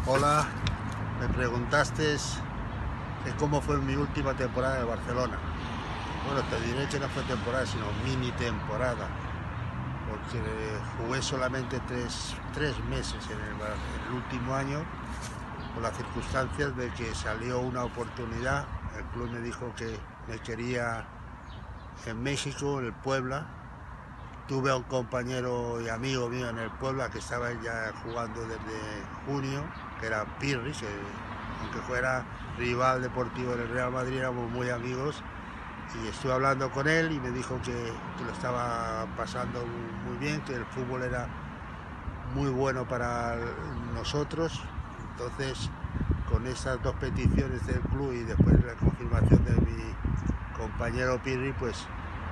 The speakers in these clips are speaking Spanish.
Hola, me preguntaste que cómo fue mi última temporada en Barcelona. Bueno, te diré que no fue temporada, sino mini temporada, porque jugué solamente tres meses en el último año, por las circunstancias de que salió una oportunidad. El club me dijo que me quería en México, en el Puebla. Tuve a un compañero y amigo mío en el Puebla que estaba ya jugando desde junio, que era Pirri, que aunque fuera rival deportivo del Real Madrid, éramos muy amigos, y estuve hablando con él y me dijo que lo estaba pasando muy bien, que el fútbol era muy bueno para nosotros. Entonces, con esas dos peticiones del club y después la confirmación de mi compañero Pirri, pues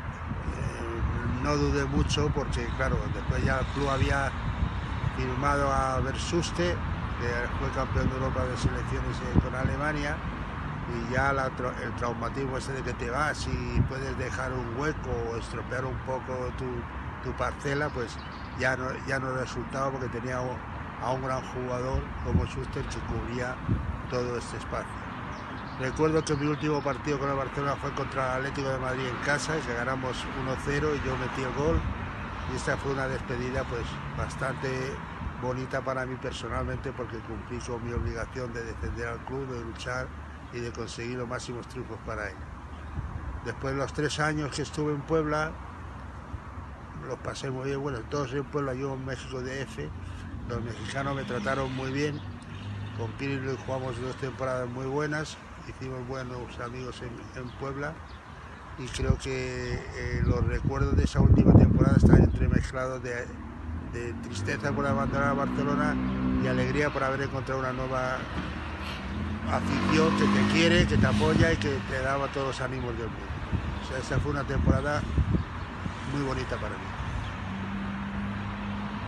no dudé mucho, porque claro, después ya el club había firmado a Versuste, que fue campeón de Europa de selecciones con Alemania, y ya el traumatismo ese de que te vas y puedes dejar un hueco o estropear un poco tu parcela, pues ya no resultaba, porque tenía a un gran jugador como Schuster que cubría todo este espacio. Recuerdo que mi último partido con el Barcelona fue contra el Atlético de Madrid en casa, y que ganamos 1-0 y yo metí el gol, y esta fue una despedida pues bastante bonita para mí personalmente, porque cumplí con mi obligación de defender al club, de luchar y de conseguir los máximos triunfos para él. Después de los 3 años que estuve en Puebla, los pasé muy bien. Bueno, todos en Puebla, yo en México DF, los mexicanos me trataron muy bien. Con Piri jugamos 2 temporadas muy buenas, hicimos buenos amigos en Puebla, y creo que los recuerdos de esa última temporada están entremezclados de tristeza por abandonar a Barcelona y alegría por haber encontrado una nueva afición que te quiere, que te apoya y que te daba todos los ánimos del mundo. O sea, esa fue una temporada muy bonita para mí.